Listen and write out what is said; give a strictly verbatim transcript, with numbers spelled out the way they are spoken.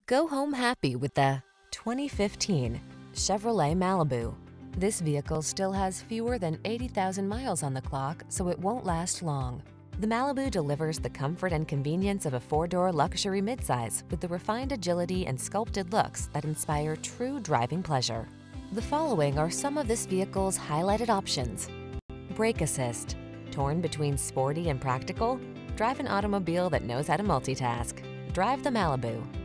Go home happy with the twenty fifteen Chevrolet Malibu. This vehicle still has fewer than eighty thousand miles on the clock, so it won't last long. The Malibu delivers the comfort and convenience of a four-door luxury midsize with the refined agility and sculpted looks that inspire true driving pleasure. The following are some of this vehicle's highlighted options: brake assist. Torn between sporty and practical? Drive an automobile that knows how to multitask. Drive the Malibu.